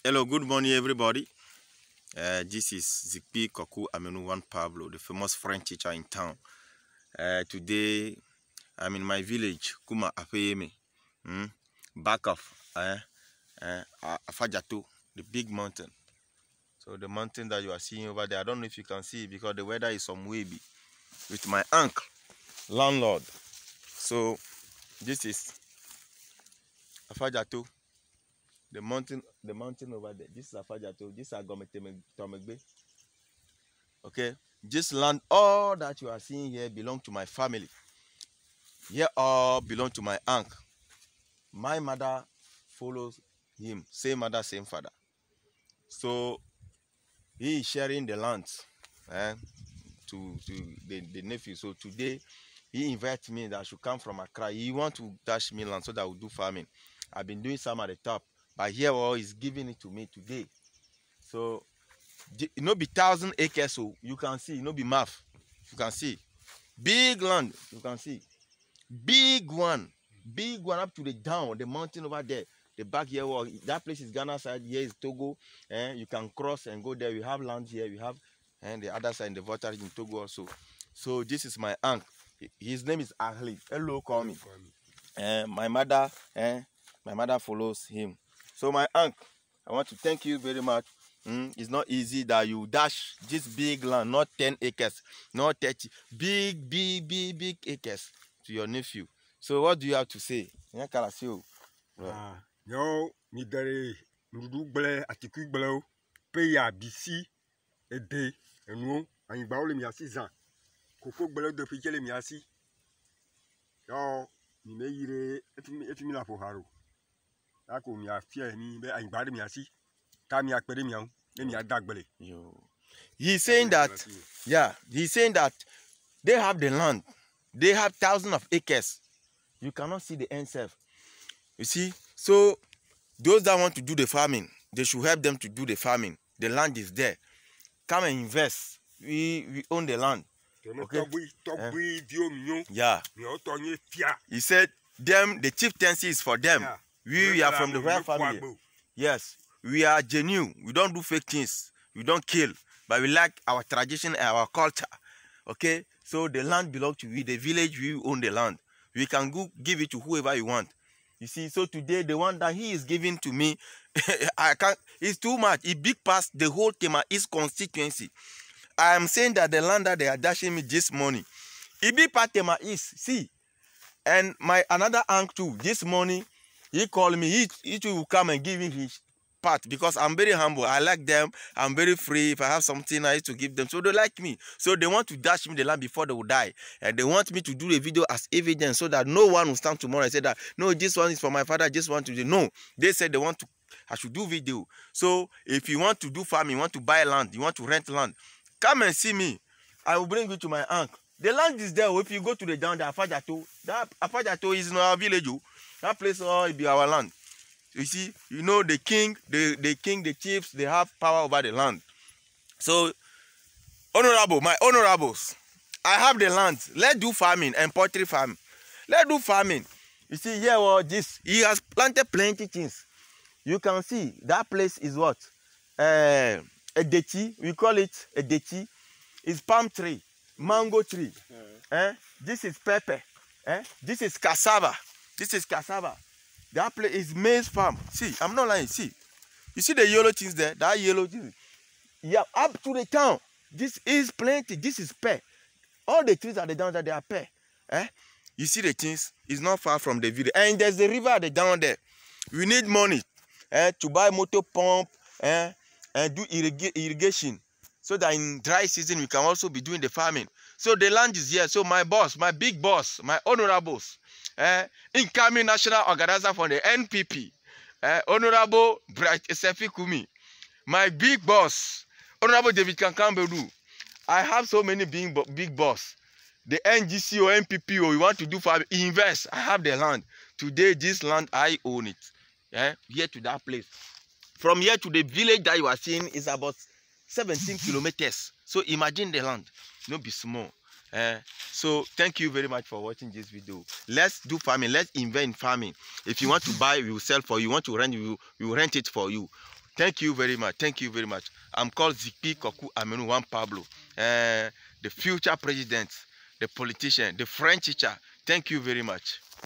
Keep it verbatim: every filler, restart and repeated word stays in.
Hello, good morning, everybody. Uh, this is Zikpi Koku Amenu Juan Pablo, the famous French teacher in town. Uh, today, I'm in my village, Kuma Afeyeme, mm, back of uh, uh, Afajato, the big mountain. So the mountain that you are seeing over there, I don't know if you can see it because the weather is some wavy. With my uncle, landlord. So this is Afajato. The mountain, the mountain over there. This is Afajato. This is Agometemegbe. Okay. This land, all that you are seeing here belong to my family. Here all belong to my uncle. My mother follows him. Same mother, same father. So he is sharing the land eh, to, to the, the nephew. So today he invited me that I should come from Accra. He want to dash me land so that we'll do farming. I've been doing some at the top. But here, well, he's giving it to me today. So, you know, be thousand acres, so you can see, you know, be math. You can see. Big land, you can see. Big one. Big one up to the down, the mountain over there. The back here, well, that place is Ghana side, here is Togo. And you can cross and go there. We have land here, we have, and the other side, the water in Togo also. So, this is my uncle. His name is Ahli. Hello, call me. And my mother, eh, my mother follows him. So my uncle, I want to thank you very much. Mm, it's not easy that you dash this big land, not ten acres, not thirty, big, big, big, big acres to your nephew. So what do you have to say? Ah, yo, mi dare ndudu gbele atiku gbele pe ya bisi ede enu anyigba ole mi asi zan koko gbele do fi jele mi asi yo mi me yire efimi efimi la fo haro ako mi afia ni be anyigba de mi asi ta mi apere mi an le mi adagbele. Yo, he's saying that, yeah, he's saying that they have the land, they have thousands of acres. You cannot see the end self. You see, so those that want to do the farming, they should help them to do the farming. The land is there. Come and invest. We we own the land. Okay. Uh, yeah. He said, them the chieftaincy is for them. Yeah. We, we are from the royal family. Yes, we are genuine. We don't do fake things. We don't kill, but we like our tradition and our culture. Okay, so the land belongs to we. The village, we own the land. We can go give it to whoever you want. You see, so today the one that he is giving to me, I can't. It's too much. It big past the whole Tema East constituency. I am saying that the land that they are dashing me this morning, it big part Tema East. See, and my another uncle too. This morning, he called me. He he will come and give me his part because I'm very humble. I like them. I'm very free. If I have something nice to give them, so they like me. So they want to dash me the land before they will die, and they want me to do the video as evidence so that no one will stand tomorrow and say that no, this one is for my father. Just want to do. No, they said they want to. I should do video. So if you want to do farming, you want to buy land, you want to rent land, come and see me. I will bring you to my uncle. The land is there. If you go to the down there, Afajato, that Afajato is in our village. That place all be our land. You see, you know the king, the, the king, the chiefs, they have power over the land. So, honorable, my honorables, I have the land. Let's do farming and poultry farming. Let's do farming. You see, here, well, this, he has planted plenty things. You can see that place is what? Uh, a dechi. We call it a dechi. It's palm tree, mango tree. Uh-huh. eh? This is pepper. Eh? This is cassava. This is cassava. That place is maize farm. See, I'm not lying. See, you see the yellow things there? That yellow thing. Yeah, up to the town. This is plenty. This is pear. All the trees at the down there, they are pear. Eh? You see the things? It's not far from the village. And there's the river at the down there. We need money eh, to buy motor pump eh, and do irrig irrigation. So that in dry season, we can also be doing the farming. So the land is here. So my boss, my big boss, my honorables, eh, incoming national organizer for the N P P, eh, Honorable Bright Sefi Kumi, my big boss, Honorable David Kankambedu. I have so many big, big boss. The N G C or N P P or you want to do farming, invest. I have the land. Today, this land, I own it. Eh, here to that place. From here to the village that you are seeing is about seventeen kilometers. So imagine the land. No be small. Uh, so thank you very much for watching this video. Let's do farming. Let's invest in farming. If you want to buy, we will sell for you. You want to rent, we will, we will rent it for you. Thank you very much. Thank you very much. I'm called Zipi Koku Aminu Juan Pablo, uh, the future president, the politician, the French teacher. Thank you very much.